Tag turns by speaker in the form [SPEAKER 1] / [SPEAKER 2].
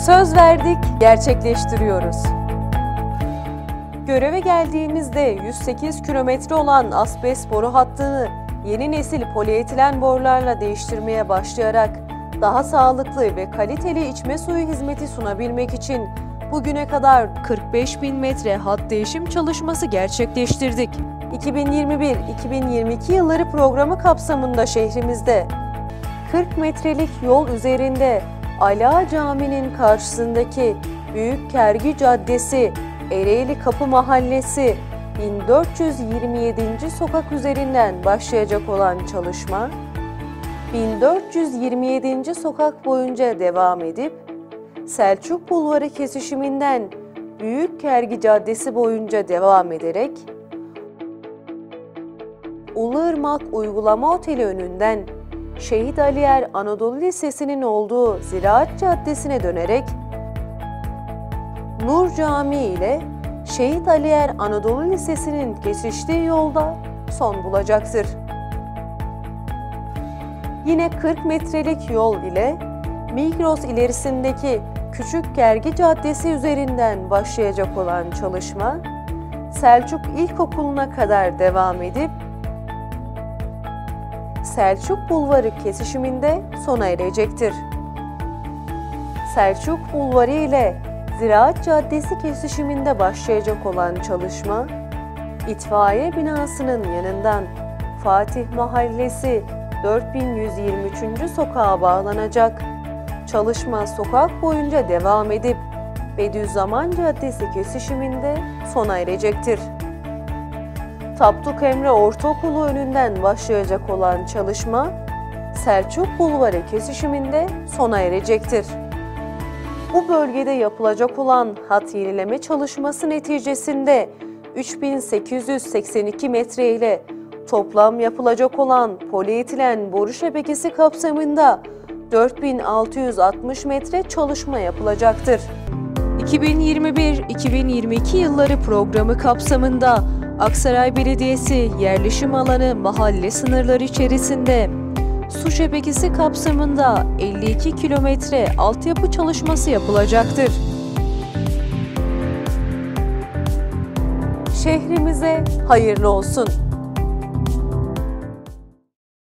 [SPEAKER 1] Söz verdik, gerçekleştiriyoruz. Göreve geldiğimizde 108 kilometre olan asbest boru hattını yeni nesil polietilen borularla değiştirmeye başlayarak daha sağlıklı ve kaliteli içme suyu hizmeti sunabilmek için bugüne kadar 45.000 metre hat değişim çalışması gerçekleştirdik. 2021-2022 yılları programı kapsamında şehrimizde 40 metrelik yol üzerinde Ala Camii'nin karşısındaki Büyük Kergi Caddesi, Ereğli Kapı Mahallesi, 1427. sokak üzerinden başlayacak olan çalışma, 1427. sokak boyunca devam edip, Selçuk Bulvarı kesişiminden Büyük Kergi Caddesi boyunca devam ederek, Uluırmak Uygulama Oteli önünden Şehit Aliyer Anadolu Lisesi'nin olduğu Ziraat Caddesi'ne dönerek, Nur Camii ile Şehit Aliyer Anadolu Lisesi'nin kesiştiği yolda son bulacaktır. Yine 40 metrelik yol ile Migros ilerisindeki Küçük Gergi Caddesi üzerinden başlayacak olan çalışma, Selçuk İlkokulu'na kadar devam edip, Selçuk Bulvarı kesişiminde sona erecektir. Selçuk Bulvarı ile Ziraat Caddesi kesişiminde başlayacak olan çalışma, İtfaiye binasının yanından Fatih Mahallesi 4123. sokağa bağlanacak. Çalışma sokak boyunca devam edip Bediüzzaman Caddesi kesişiminde sona erecektir. Tapduk Emre Ortaokulu önünden başlayacak olan çalışma, Selçuk Bulvarı kesişiminde sona erecektir. Bu bölgede yapılacak olan hat yenileme çalışması neticesinde 3882 metre ile toplam yapılacak olan polietilen boru şebekesi kapsamında 4660 metre çalışma yapılacaktır. 2021-2022 yılları programı kapsamında Aksaray Belediyesi yerleşim alanı mahalle sınırları içerisinde su şebekesi kapsamında 52 kilometre altyapı çalışması yapılacaktır. Şehrimize hayırlı olsun.